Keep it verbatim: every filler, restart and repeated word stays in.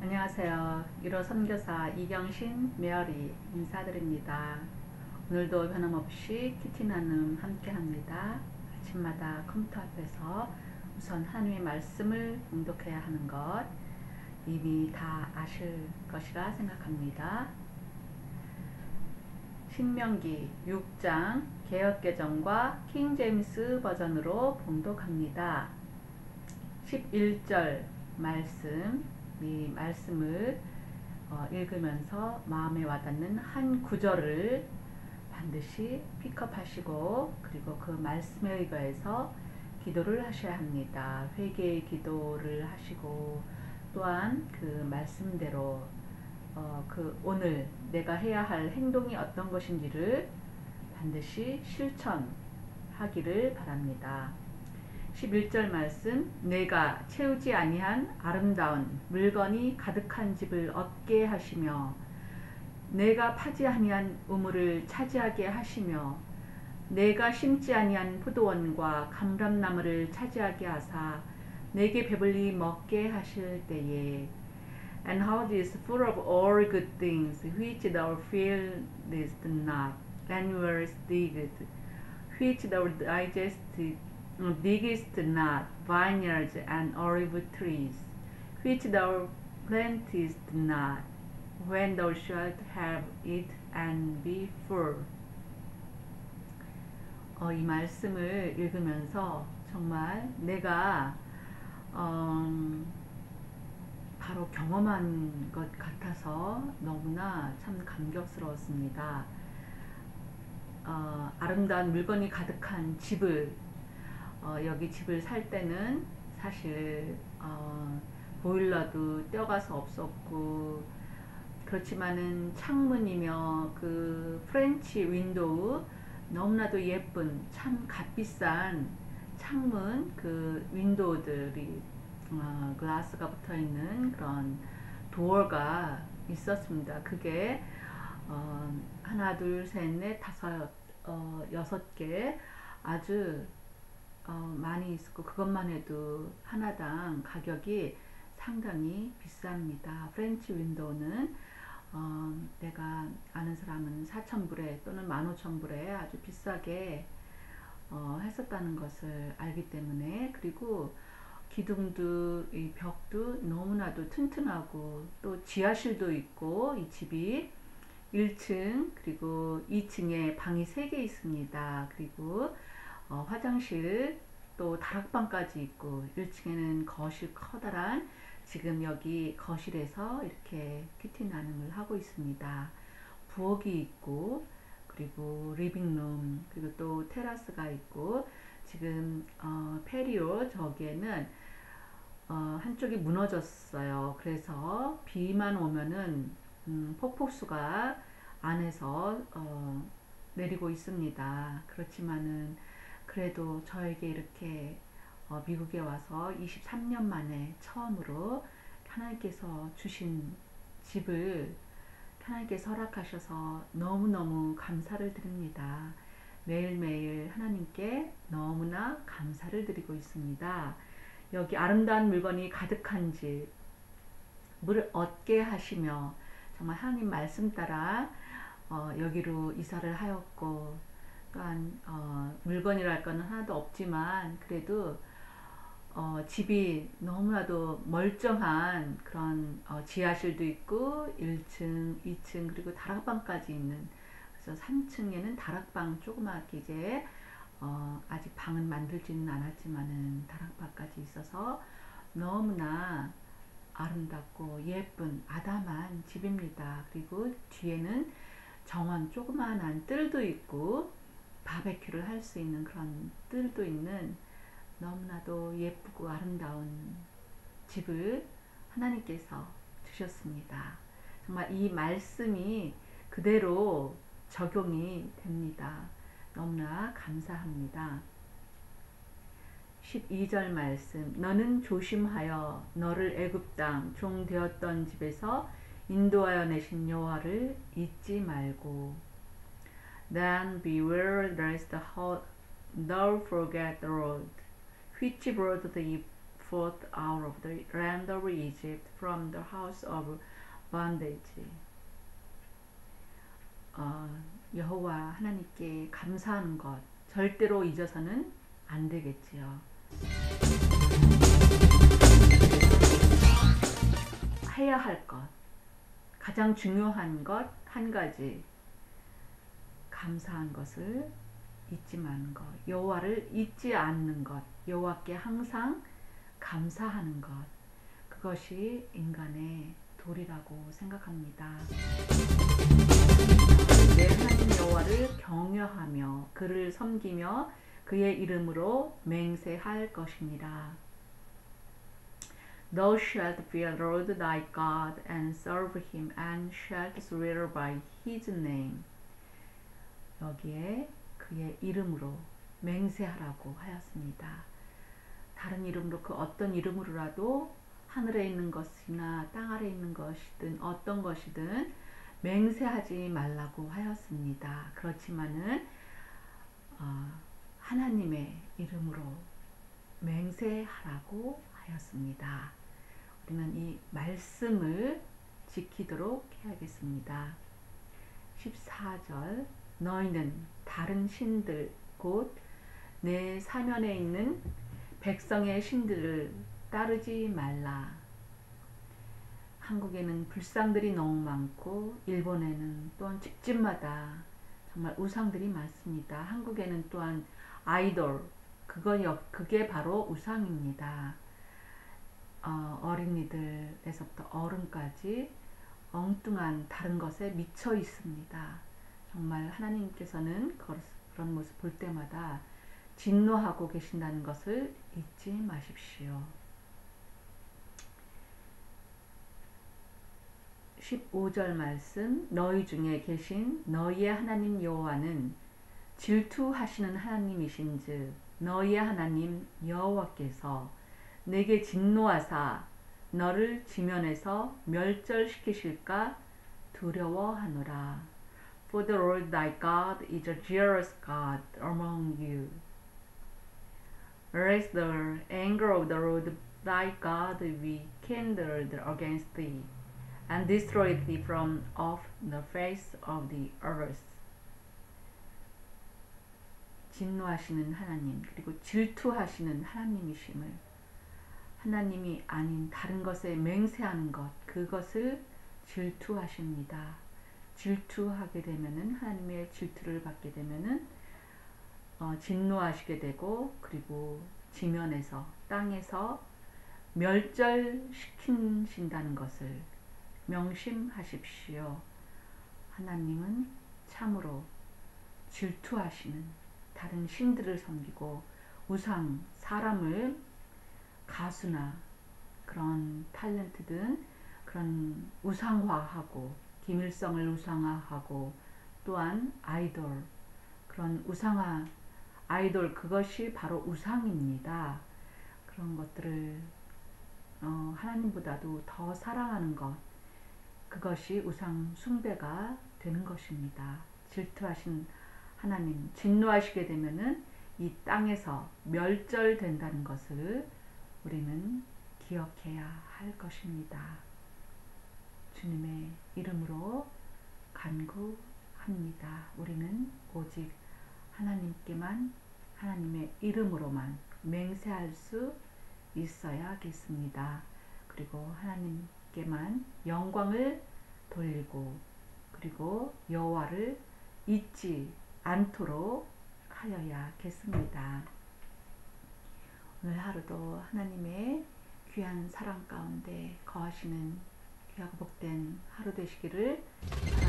안녕하세요. 유로 선교사 이경신 메어리 인사드립니다. 오늘도 변함없이 키티 나눔 함께 합니다. 아침마다 컴퓨터 앞에서 우선 하나님의 말씀을 봉독해야 하는 것 이미 다 아실 것이라 생각합니다. 신명기 육 장 개역개정과 킹제임스 버전으로 봉독합니다. 십일 절 말씀, 이 말씀을 어, 읽으면서 마음에 와닿는 한 구절을 반드시 픽업하시고 그리고 그 말씀에 의거해서 기도를 하셔야 합니다. 회개의 기도를 하시고 또한 그 말씀대로 어, 그 오늘 내가 해야 할 행동이 어떤 것인지를 반드시 실천하기를 바랍니다. 십일 절 말씀, 내가 채우지 아니한 아름다운 물건이 가득한 집을 얻게 하시며 내가 파지 아니한 우물을 차지하게 하시며 내가 심지 아니한 포도원과 감람나무를 차지하게 하사 내게 배불리 먹게 하실 때에 And how is full of all good things which thou fieldest not, and were digged, which thou digestest diggest not, vineyards and olive trees, which thou plantest not, when thou shalt have it and be full. 어, 이 말씀을 읽으면서 정말 내가 음, 바로 경험한 것 같아서 너무나 참 감격스러웠습니다. 어, 아름다운 물건이 가득한 집을 어, 여기 집을 살 때는 사실 어, 보일러도 떼어가서 없었고 그렇지만은 창문이며 그 프렌치 윈도우 너무나도 예쁜 참 값비싼 창문 그 윈도우들이 어, 글라스가 붙어있는 그런 도어가 있었습니다. 그게 어, 하나 둘 셋 넷 다섯 어, 여섯 개 아주 어, 많이 있었고 그것만 해도 하나당 가격이 상당히 비쌉니다. 프렌치 윈도우는 어, 내가 아는 사람은 사천 불에 또는 만 오천 불에 아주 비싸게 어, 했었다는 것을 알기 때문에 그리고 기둥도 이 벽도 너무나도 튼튼하고 또 지하실도 있고 이 집이 일 층 그리고 이 층에 방이 세 개 있습니다. 그리고 어, 화장실 또 다락방까지 있고 일 층에는 거실 커다란 지금 여기 거실에서 이렇게 큐티 나눔을 하고 있습니다. 부엌이 있고 그리고 리빙룸 그리고 또 테라스가 있고 지금 어, 페리오 저기에는 어, 한쪽이 무너졌어요. 그래서 비만 오면은 음, 폭포수가 안에서 어, 내리고 있습니다. 그렇지만은 그래도 저에게 이렇게 어, 미국에 와서 이십삼 년 만에 처음으로 하나님께서 주신 집을 하나님께서 허락하셔서 너무너무 감사를 드립니다. 매일매일 하나님께 너무나 감사를 드리고 있습니다. 여기 아름다운 물건이 가득한 집을 얻게 하시며 정말 하나님 말씀 따라 어, 여기로 이사를 하였고 또한 어, 물건이랄 건 하나도 없지만 그래도 어, 집이 너무나도 멀쩡한 그런 어, 지하실도 있고 일 층, 이 층 그리고 다락방까지 있는 그래서 삼 층에는 다락방 조그맣게 이제 어, 아직 방은 만들지는 않았지만은 다락방까지 있어서 너무나 아름답고 예쁜 아담한 집입니다. 그리고 뒤에는 정원 조그마한 뜰도 있고 바베큐를 할 수 있는 그런 뜰도 있는 너무나도 예쁘고 아름다운 집을 하나님께서 주셨습니다. 정말 이 말씀이 그대로 적용이 됩니다. 너무나 감사합니다. 십이 절 말씀 너는 조심하여 너를 애굽 땅 종 되었던 집에서 인도하여 내신 여호와를 잊지 말고 Then beware lest thou forget the Lord which brought thee forth out of the land of Egypt from the house of bondage. 어, 여호와 하나님께 감사하는 것 절대로 잊어서는 안 되겠지요. 해야 할 것, 가장 중요한 것 한 가지, 감사한 것을 잊지 마는 것, 여호와를 잊지 않는 것, 여호와께 항상 감사하는 것, 그것이 인간의 도리라고 생각합니다. 내 하나님 여호와를 경외하며 그를 섬기며 그의 이름으로 맹세할 것입니다. Thou shalt fear the Lord thy God and serve him and shalt swear by his name. 여기에 그의 이름으로 맹세하라고 하였습니다. 다른 이름으로 그 어떤 이름으로라도 하늘에 있는 것이나 땅 아래 있는 것이든 어떤 것이든 맹세하지 말라고 하였습니다. 그렇지만은 어, 하나님의 이름으로 맹세하라고 하였습니다. 우리는 이 말씀을 지키도록 해야겠습니다. 십사 절 너희는 다른 신들 곧 내 사면에 있는 백성의 신들을 따르지 말라. 한국에는 불상들이 너무 많고 일본에는 또한 집집마다 정말 우상들이 많습니다. 한국에는 또한 아이돌, 그거, 그게 바로 우상입니다. 어, 어린이들에서부터 어른까지 엉뚱한 다른 것에 미쳐 있습니다. 정말 하나님께서는 그런 모습 볼 때마다 진노하고 계신다는 것을 잊지 마십시오. 십오 절 말씀, 너희 중에 계신 너희의 하나님 여호와는 질투하시는 하나님이신즉 너희의 하나님 여호와께서 내게 진노하사 너를 지면에서 멸절시키실까 두려워하노라. For the Lord thy God is a jealous God among you. Lest the anger of the Lord thy God be kindled against thee, and destroy thee from off the face of the earth. 진노하시는 하나님, 그리고 질투하시는 하나님이심을, 하나님이 아닌 다른 것에 맹세하는 것, 그것을 질투하십니다. 질투하게 되면은, 하나님의 질투를 받게 되면은 어, 진노하시게 되고, 그리고 지면에서, 땅에서 멸절시키신다는 것을 명심하십시오. 하나님은 참으로 질투하시는, 다른 신들을 섬기고 우상, 사람을, 가수나 그런 탤런트든 그런 우상화하고 김일성을 우상화하고 또한 아이돌, 그런 우상화, 아이돌, 그것이 바로 우상입니다. 그런 것들을 어, 하나님보다도 더 사랑하는 것, 그것이 우상 숭배가 되는 것입니다. 질투하신 하나님, 진노하시게 되면은 이 땅에서 멸절된다는 것을 우리는 기억해야 할 것입니다. 주님의 이름으로 간구합니다. 우리는 오직 하나님께만, 하나님의 이름으로만 맹세할 수 있어야겠습니다. 그리고 하나님께만 영광을 돌리고, 그리고 여호와를 잊지 않도록 하여야겠습니다. 오늘 하루도 하나님의 귀한 사랑 가운데 거하시는 귀하고 복된 하루 되시기를 바랍니다.